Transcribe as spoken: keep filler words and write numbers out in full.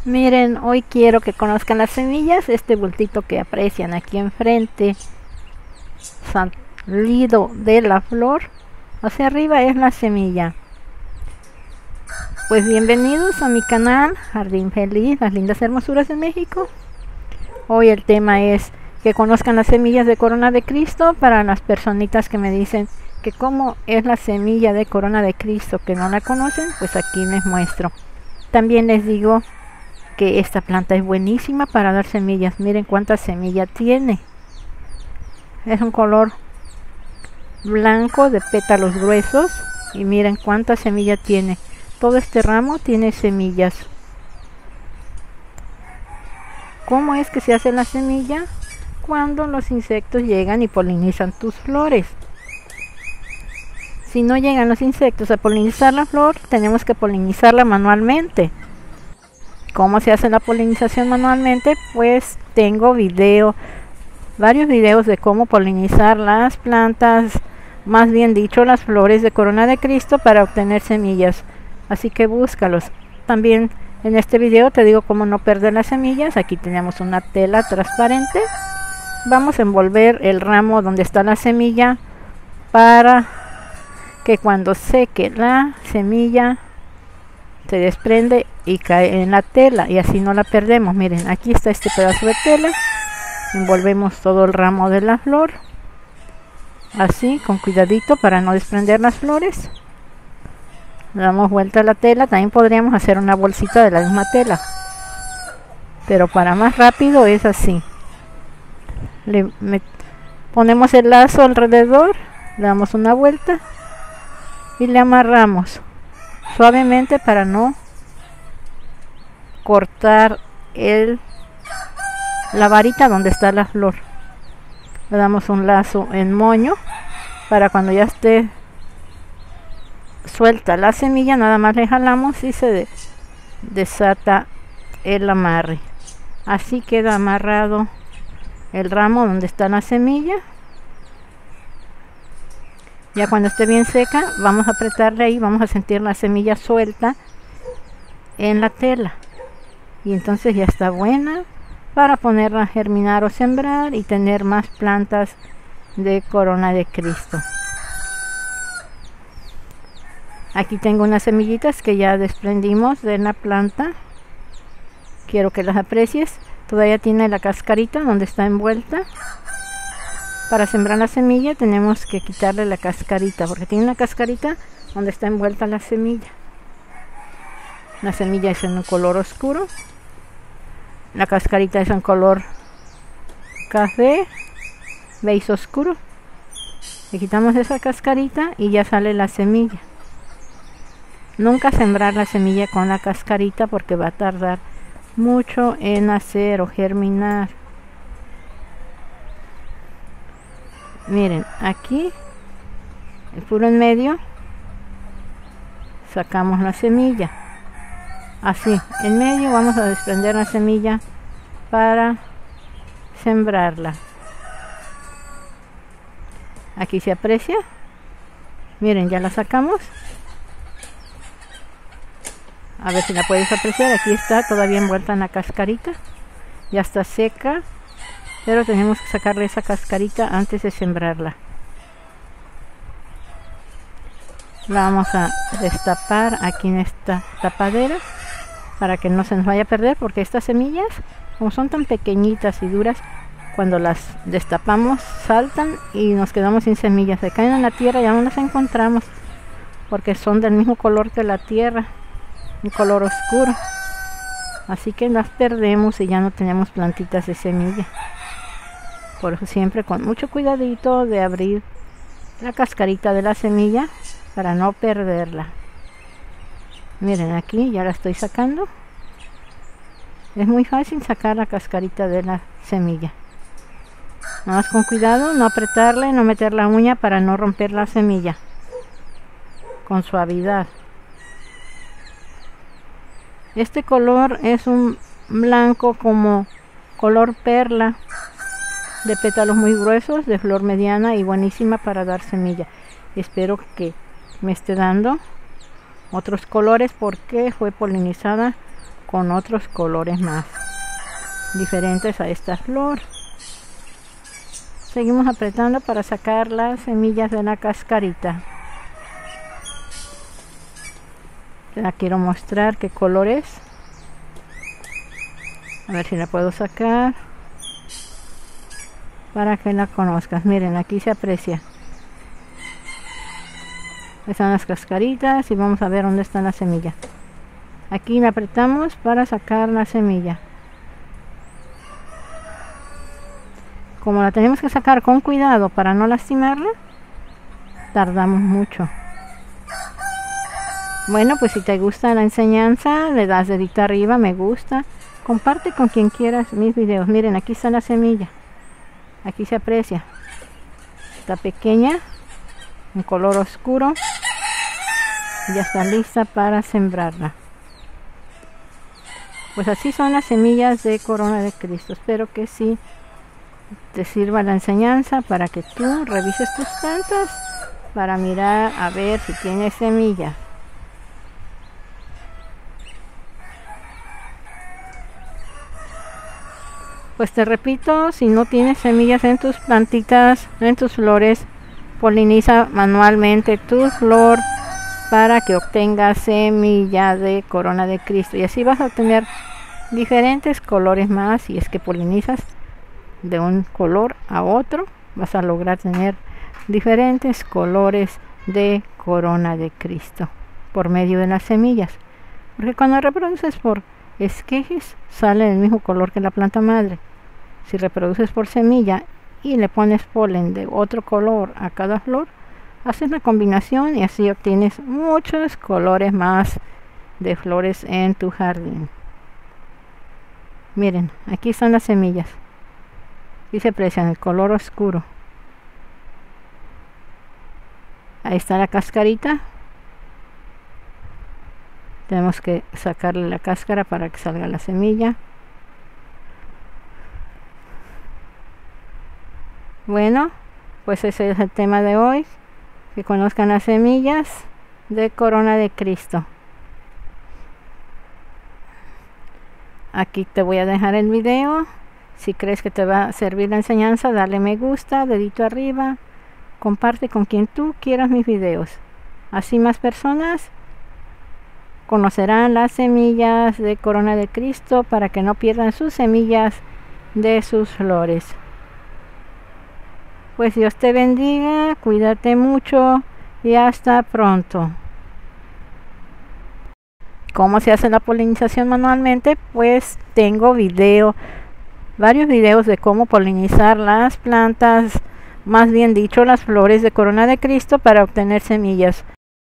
Miren, hoy quiero que conozcan las semillas. Este bultito que aprecian aquí enfrente, salido de la flor, hacia arriba es la semilla. Pues bienvenidos a mi canal Jardín Feliz, las lindas hermosuras de México. Hoy el tema es que conozcan las semillas de corona de Cristo. Para las personitas que me dicen que cómo es la semilla de corona de Cristo, que no la conocen, pues aquí les muestro. También les digo que esta planta es buenísima para dar semillas. Miren cuántas semillas tiene. Es un color blanco de pétalos gruesos y miren cuántas semillas tiene. Todo este ramo tiene semillas. ¿Cómo es que se hace la semilla? Cuando los insectos llegan y polinizan tus flores. Si no llegan los insectos a polinizar la flor, tenemos que polinizarla manualmente. ¿Cómo se hace la polinización manualmente? Pues tengo video, varios videos de cómo polinizar las plantas, más bien dicho las flores de corona de Cristo, para obtener semillas. Así que búscalos. También en este video te digo cómo no perder las semillas. Aquí tenemos una tela transparente. Vamos a envolver el ramo donde está la semilla para que cuando seque la semilla se desprende y cae en la tela y así no la perdemos. Miren, aquí está este pedazo de tela. Envolvemos todo el ramo de la flor así, con cuidadito para no desprender las flores. Le damos vuelta a la tela. También podríamos hacer una bolsita de la misma tela, pero para más rápido es así. Le me, ponemos el lazo alrededor, le damos una vuelta y le amarramos suavemente para no cortar el la varita donde está la flor. Le damos un lazo en moño para cuando ya esté suelta la semilla, nada más le jalamos y se de, desata el amarre. Así queda amarrado el ramo donde está la semilla. Ya cuando esté bien seca, vamos a apretarle ahí, vamos a sentir la semilla suelta en la tela. Y entonces ya está buena para ponerla a germinar o sembrar y tener más plantas de corona de Cristo. Aquí tengo unas semillitas que ya desprendimos de la planta. Quiero que las aprecies. Todavía tiene la cascarita donde está envuelta. Para sembrar la semilla tenemos que quitarle la cascarita, porque tiene una cascarita donde está envuelta la semilla. La semilla es en un color oscuro, la cascarita es en color café, beige oscuro. Le quitamos esa cascarita y ya sale la semilla. Nunca sembrar la semilla con la cascarita porque va a tardar mucho en nacer o germinar. Miren, aquí el puro en medio sacamos la semilla. Así, en medio vamos a desprender la semilla para sembrarla. Aquí se aprecia. Miren, ya la sacamos. A ver si la puedes apreciar. Aquí está todavía envuelta en la cascarita. Ya está seca, pero tenemos que sacarle esa cascarita antes de sembrarla. La vamos a destapar aquí en esta tapadera para que no se nos vaya a perder, porque estas semillas, como son tan pequeñitas y duras, cuando las destapamos saltan y nos quedamos sin semillas. Se caen en la tierra y ya no las encontramos porque son del mismo color que la tierra, un color oscuro. Así que las perdemos y ya no tenemos plantitas de semilla. Por eso siempre con mucho cuidadito de abrir la cascarita de la semilla para no perderla. Miren, aquí ya la estoy sacando. Es muy fácil sacar la cascarita de la semilla. Nada más con cuidado, no apretarle, no meter la uña para no romper la semilla. Con suavidad. Este color es un blanco como color perla, de pétalos muy gruesos, de flor mediana y buenísima para dar semilla. Espero que me esté dando otros colores porque fue polinizada con otros colores más diferentes a esta flor. Seguimos apretando para sacar las semillas de la cascarita. La quiero mostrar qué color es. A ver si la puedo sacar para que la conozcas. Miren, aquí se aprecia. Están las cascaritas y vamos a ver dónde está la semilla. Aquí la apretamos para sacar la semilla. Como la tenemos que sacar con cuidado para no lastimarla, tardamos mucho. Bueno, pues si te gusta la enseñanza, le das dedito arriba, me gusta. Comparte con quien quieras mis videos. Miren, aquí está la semilla. Aquí se aprecia. Está pequeña, en color oscuro. Ya está lista para sembrarla. Pues así son las semillas de Corona de Cristo. Espero que sí te sirva la enseñanza para que tú revises tus plantas para mirar a ver si tiene semillas. Pues te repito, si no tienes semillas en tus plantitas, en tus flores, poliniza manualmente tu flor para que obtengas semilla de Corona de Cristo. Y así vas a obtener diferentes colores más. Si es que polinizas de un color a otro, vas a lograr tener diferentes colores de Corona de Cristo por medio de las semillas. Porque cuando reproduces por esquejes, sale el mismo color que la planta madre. Si reproduces por semilla y le pones polen de otro color a cada flor, haces una combinación y así obtienes muchos colores más de flores en tu jardín. Miren, aquí están las semillas. Y se aprecian el color oscuro. Ahí está la cascarita. Tenemos que sacarle la cáscara para que salga la semilla. Bueno, pues ese es el tema de hoy. Que conozcan las semillas de Corona de Cristo. Aquí te voy a dejar el video. Si crees que te va a servir la enseñanza, dale me gusta, dedito arriba. Comparte con quien tú quieras mis videos. Así más personas conocerán las semillas de Corona de Cristo para que no pierdan sus semillas de sus flores. Pues Dios te bendiga, cuídate mucho y hasta pronto. ¿Cómo se hace la polinización manualmente? Pues tengo video, varios videos de cómo polinizar las plantas, más bien dicho las flores de Corona de Cristo para obtener semillas.